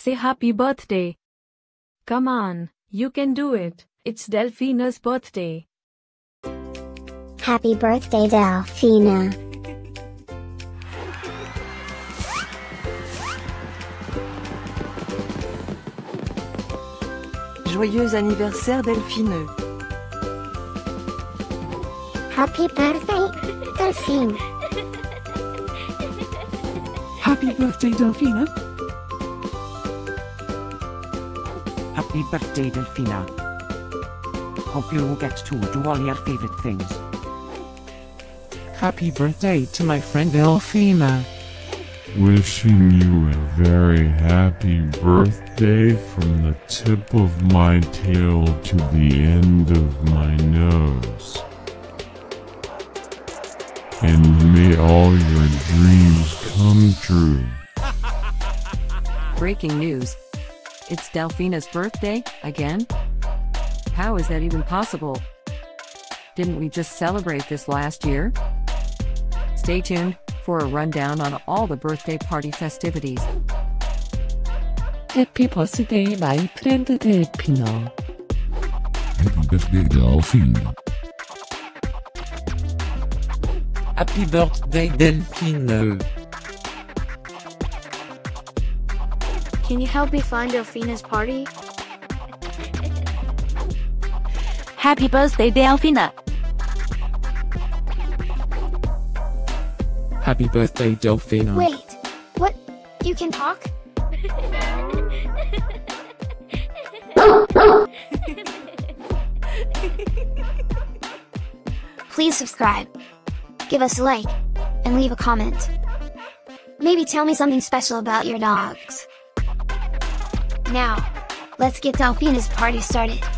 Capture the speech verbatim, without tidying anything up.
say happy birthday. Come on, you can do it. It's Delphina's birthday. Happy birthday, Delphina. Joyeux anniversaire, Delphine. Happy birthday, Delphine. Happy birthday, Delphina. Happy birthday, Delphina. Hope you get to do all your favorite things. Happy birthday to my friend Delphina. Wishing you a very happy birthday from the tip of my tail to the end of my nose. And may all your dreams come true. Breaking news. It's Delphina's birthday, again? How is that even possible? Didn't we just celebrate this last year? Stay tuned for a rundown on all the birthday party festivities. Happy birthday, my friend Delphina. Happy birthday, Delphine. Happy birthday, Delphine. Can you help me find Delphina's party? Happy birthday, Delphina. Happy birthday, Delphina. Wait, what? You can talk? Please subscribe, give us a like, and leave a comment. Maybe tell me something special about your dogs. Now, let's get Delphina's party started.